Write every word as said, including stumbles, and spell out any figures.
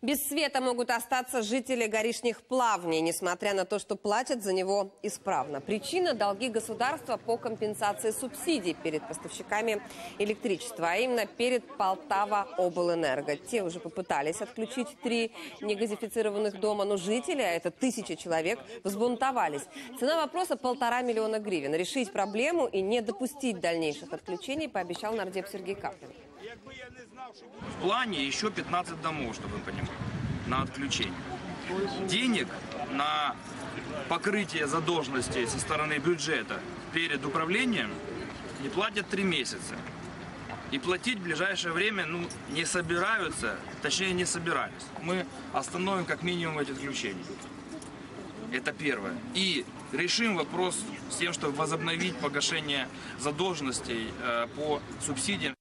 Без света могут остаться жители Горишних Плавней, несмотря на то, что платят за него исправно. Причина – долги государства по компенсации субсидий перед поставщиками электричества, а именно перед Полтава-Облэнерго. Те уже попытались отключить три негазифицированных дома, но жители, а это тысячи человек, взбунтовались. Цена вопроса – полтора миллиона гривен. Решить проблему и не допустить дальнейших отключений пообещал нардеп Сергей Каплин. В плане еще пятнадцать домов, чтобы вы понимали, на отключение. Денег на покрытие задолженности со стороны бюджета перед управлением не платят три месяца. И платить в ближайшее время ну, не собираются, точнее не собирались. Мы остановим как минимум эти отключения. Это первое. И решим вопрос с тем, чтобы возобновить погашение задолженностей э, по субсидиям.